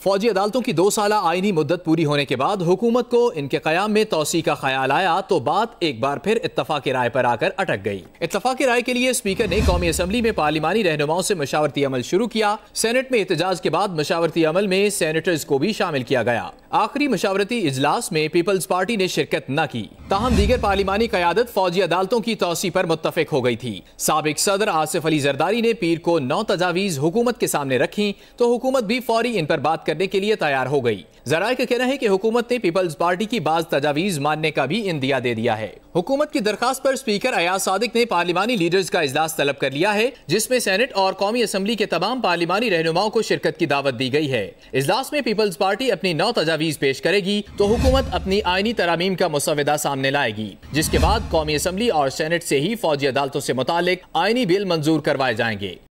फौजी अदालतों की 2 साला आईनी मुद्दत पूरी होने के बाद हुकूमत को इनके क़याम में तौसी का ख्याल आया तो बात एक बार फिर इत्तफाक़ी राय पर आकर अटक गई। इत्तफाक़ी राय के लिए स्पीकर ने कौमी असम्बली में पार्लिमानी रहनुमाओं से मशावरती अमल शुरू किया। सेनेट में एहतजाज के बाद मशावरती अमल में सेनेटर्स को भी शामिल किया गया। आखिरी मशावरती इजलास में पीपल्स पार्टी ने शिरकत न की। ताहम दीगर पार्लिमानी क़यादत फौजी अदालतों की तौसी पर मुत्तफिक हो गई थी। साबिक सदर आसिफ अली जरदारी ने पीर को 9 तजावीज़ हुकूमत के सामने रखी तो हुकूमत भी फौरी इन पर बात करने के लिए तैयार हो गई। ज़राए का कहना है कि हुकूमत ने पीपल्स पार्टी की बाज़ तजावीज़ मानने का भी इंदिया दे दिया है। हुकूमत की दरखास्त पर स्पीकर अयाज सादिक ने पार्लिमानी लीडर्स का इजलास तलब कर लिया है, जिसमें सेनेट और कौमी असम्बली के तमाम पार्लिमानी रहनुमाओं को शिरकत की दावत दी गई है। इजलास में पीपल्स पार्टी अपनी 9 तजावीज़ पेश करेगी तो हुकूमत अपनी आईनी तरामीम का मुसवदा सामने लाएगी, जिसके बाद कौमी असम्बली और सेनेट से ही फौजी अदालतों से मुतालिक आईनी बिल मंजूर करवाए जाएंगे।